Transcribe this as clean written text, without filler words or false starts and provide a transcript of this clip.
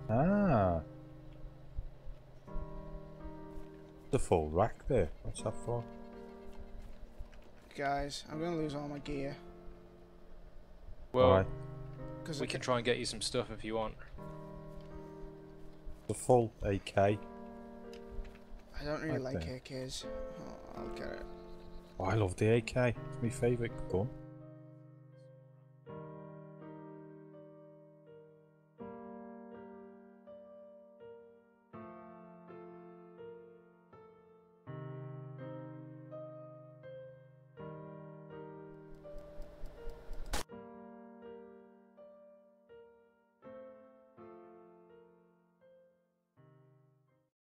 Ah. The full rack there. What's that for? Guys, I'm gonna lose all my gear. Well, Why? Because we can try and get you some stuff if you want. The full AK. I don't really like Okay. AKs. Oh, I'll get it. Oh, I love the AK. It's my favourite gun.